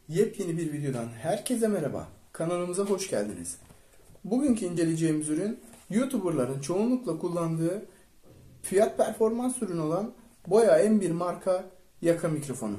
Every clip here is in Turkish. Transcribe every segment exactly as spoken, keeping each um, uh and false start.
Yepyeni bir videodan herkese merhaba. Kanalımıza hoş geldiniz. Bugünkü inceleyeceğimiz ürün YouTuber'ların çoğunlukla kullandığı fiyat performans ürünü olan Boya M bir marka yaka mikrofonu.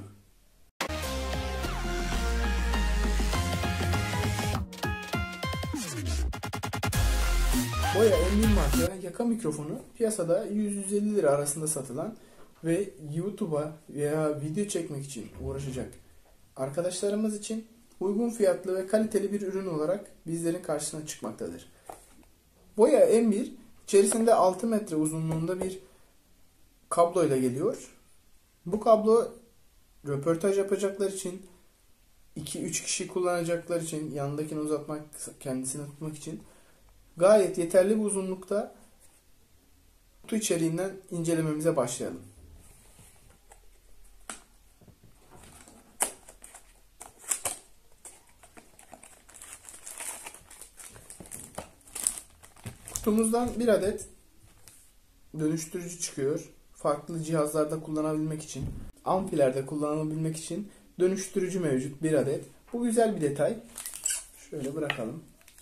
Boya M bir marka yaka mikrofonu piyasada yüz yüz elli lira arasında satılan ve YouTube'a veya video çekmek için uğraşacak arkadaşlarımız için uygun fiyatlı ve kaliteli bir ürün olarak bizlerin karşısına çıkmaktadır. Boya M bir içerisinde altı metre uzunluğunda bir kablo ile geliyor. Bu kablo röportaj yapacaklar için, iki üç kişi kullanacaklar için, yanındakini uzatmak, kendisini tutmak için gayet yeterli bir uzunlukta. Kutu içeriğinden incelememize başlayalım. Kutumuzdan bir adet dönüştürücü çıkıyor. Farklı cihazlarda kullanabilmek için, amfilerde kullanabilmek için dönüştürücü mevcut bir adet. Bu güzel bir detay. Şöyle bırakalım.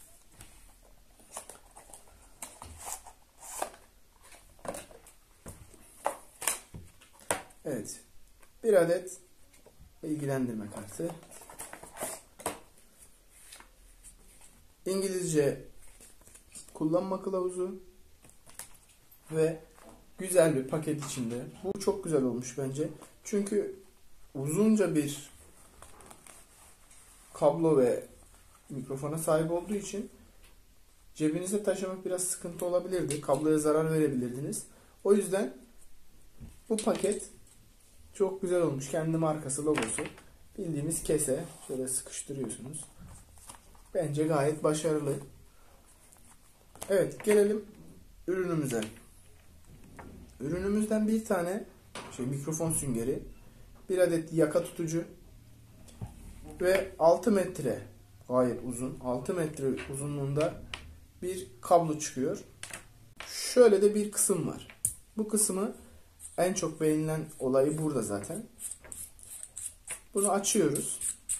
Evet. Bir adet bilgilendirme kartı. İngilizce kullanma kılavuzu ve güzel bir paket içinde. Bu çok güzel olmuş bence. Çünkü uzunca bir kablo ve mikrofona sahip olduğu için cebinizde taşımak biraz sıkıntı olabilirdi. Kabloya zarar verebilirdiniz. O yüzden bu paket çok güzel olmuş. Kendi markası, logosu. Bildiğimiz kese. Şöyle sıkıştırıyorsunuz. Bence gayet başarılı. Evet, gelelim ürünümüze. Ürünümüzden bir tane şey mikrofon süngeri, bir adet yaka tutucu ve altı metre, gayet uzun, altı metre uzunluğunda bir kablo çıkıyor. Şöyle de bir kısım var. Bu kısmı en çok beğenilen olayı burada zaten. Bunu açıyoruz.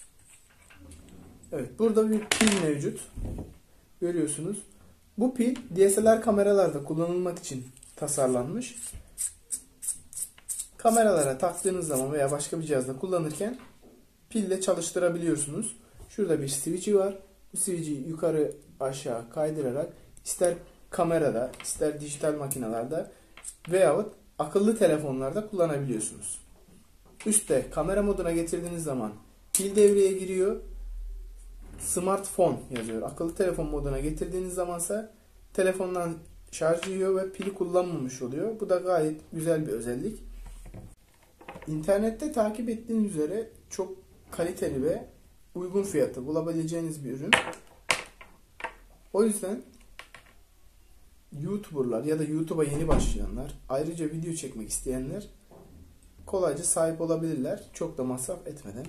Evet, burada bir pil mevcut. Görüyorsunuz. Bu pil D S L R kameralarda kullanılmak için tasarlanmış. Kameralara taktığınız zaman veya başka bir cihazda kullanırken pille çalıştırabiliyorsunuz. Şurada bir switch'i var. Bu switch'i yukarı aşağı kaydırarak ister kamerada, ister dijital makinelerde veyahut akıllı telefonlarda kullanabiliyorsunuz. Üstte kamera moduna getirdiğiniz zaman pil devreye giriyor. Smartphone yazıyor. Akıllı telefon moduna getirdiğiniz zamansa telefondan şarj yiyor ve pili kullanmamış oluyor. Bu da gayet güzel bir özellik. İnternette takip ettiğiniz üzere çok kaliteli ve uygun fiyatı bulabileceğiniz bir ürün. O yüzden YouTuber'lar ya da YouTube'a yeni başlayanlar, ayrıca video çekmek isteyenler kolayca sahip olabilirler. Çok da masraf etmeden.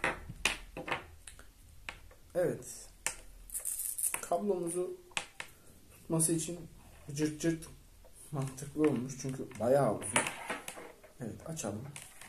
Evet. Kablomuzu tutması için cırt cırt mantıklı olmuş. Çünkü bayağı uzun. Evet, açalım.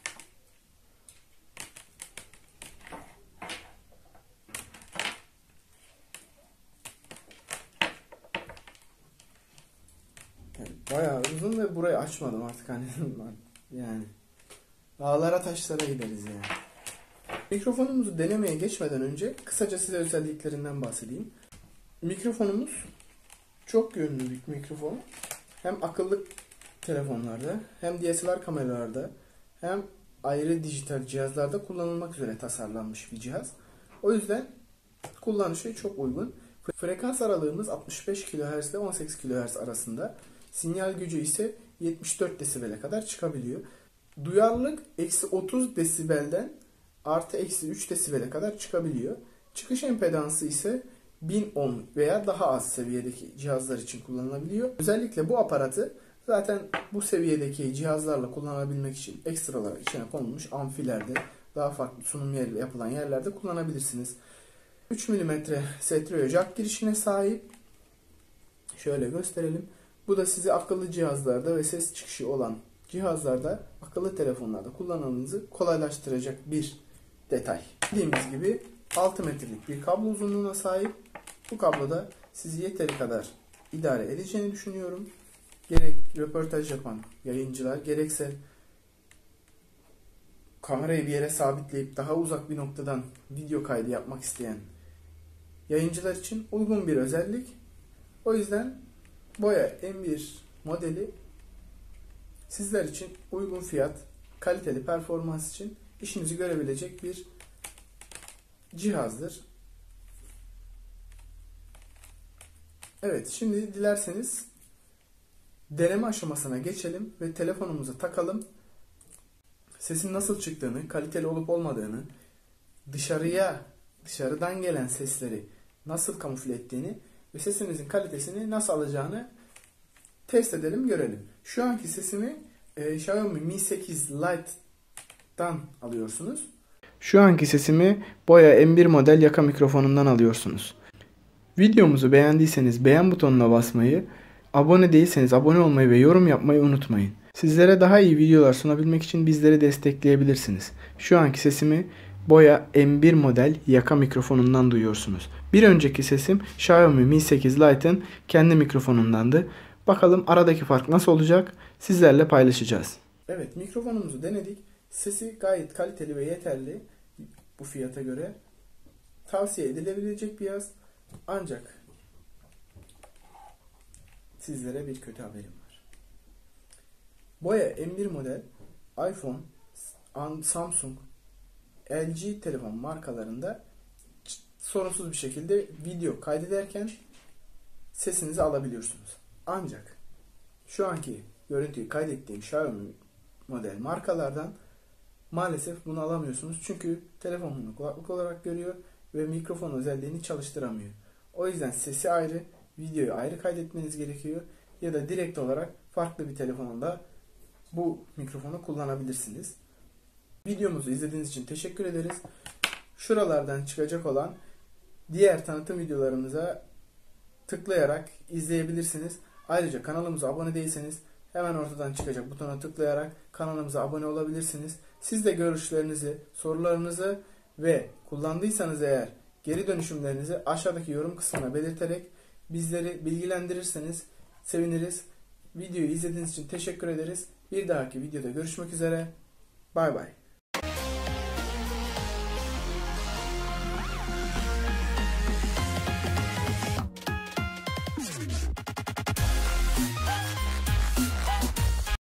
Evet, bayağı uzun ve burayı açmadım artık hani yani dağlara taşlara gideriz yani. Mikrofonumuzu denemeye geçmeden önce kısaca size özelliklerinden bahsedeyim. Mikrofonumuz çok yönlü bir mikrofon. Hem akıllı telefonlarda, hem D S L R kameralarda, hem ayrı dijital cihazlarda kullanılmak üzere tasarlanmış bir cihaz. O yüzden kullanışı çok uygun. Frekans aralığımız altmış beş kilohertz ile on sekiz kilohertz arasında. Sinyal gücü ise yetmiş dört desibele kadar çıkabiliyor. Duyarlılık eksi otuz desibelden artı eksi üç desibele kadar çıkabiliyor. Çıkış empedansı ise bin ohm veya daha az seviyedeki cihazlar için kullanılabiliyor. Özellikle bu aparatı zaten bu seviyedeki cihazlarla kullanabilmek için ekstralar içine konulmuş amfilerde, daha farklı sunum yeri yapılan yerlerde kullanabilirsiniz. üç milimetre stereo jack girişine sahip. Şöyle gösterelim. Bu da sizi akıllı cihazlarda ve ses çıkışı olan cihazlarda, akıllı telefonlarda kullanmanızı kolaylaştıracak bir detay. Bildiğimiz gibi altı metrelik bir kablo uzunluğuna sahip. Bu kabloda sizi yeteri kadar idare edeceğini düşünüyorum. Gerek röportaj yapan yayıncılar, gerekse kamerayı bir yere sabitleyip daha uzak bir noktadan video kaydı yapmak isteyen yayıncılar için uygun bir özellik. O yüzden Boya M bir modeli sizler için uygun fiyat, kaliteli performans için işinizi görebilecek bir cihazdır. Evet, şimdi dilerseniz deneme aşamasına geçelim ve telefonumuza takalım. Sesin nasıl çıktığını, kaliteli olup olmadığını, dışarıya, dışarıdan gelen sesleri nasıl kamufle ettiğini ve sesimizin kalitesini nasıl alacağını test edelim, görelim. Şu anki sesimi e, Xiaomi Mi sekiz Lite'dan alıyorsunuz. Şu anki sesimi Boya M bir model yaka mikrofonundan alıyorsunuz. Videomuzu beğendiyseniz beğen butonuna basmayı, abone değilseniz abone olmayı ve yorum yapmayı unutmayın. Sizlere daha iyi videolar sunabilmek için bizleri destekleyebilirsiniz. Şu anki sesimi Boya M bir model yaka mikrofonundan duyuyorsunuz. Bir önceki sesim Xiaomi Mi sekiz Lite'ın kendi mikrofonundandı. Bakalım aradaki fark nasıl olacak? Sizlerle paylaşacağız. Evet, mikrofonumuzu denedik. Sesi gayet kaliteli ve yeterli bu fiyata göre. Tavsiye edilebilecek bir cihaz. Ancak sizlere bir kötü haberim var. Boya M bir model iPhone, Samsung, L G telefon markalarında sorunsuz bir şekilde video kaydederken sesinizi alabiliyorsunuz. Ancak şu anki görüntüyü kaydettiğim Xiaomi model markalardan maalesef bunu alamıyorsunuz. Çünkü telefon bunu kulaklık olarak görüyor ve mikrofon özelliğini çalıştıramıyor. O yüzden sesi ayrı, videoyu ayrı kaydetmeniz gerekiyor. Ya da direkt olarak farklı bir telefonunda bu mikrofonu kullanabilirsiniz. Videomuzu izlediğiniz için teşekkür ederiz. Şuralardan çıkacak olan diğer tanıtım videolarımıza tıklayarak izleyebilirsiniz. Ayrıca kanalımıza abone değilseniz hemen ortadan çıkacak butona tıklayarak kanalımıza abone olabilirsiniz. Siz de görüşlerinizi, sorularınızı ve kullandıysanız eğer geri dönüşümlerinizi aşağıdaki yorum kısmına belirterek bizleri bilgilendirirseniz seviniriz. Videoyu izlediğiniz için teşekkür ederiz. Bir dahaki videoda görüşmek üzere. Bay bay.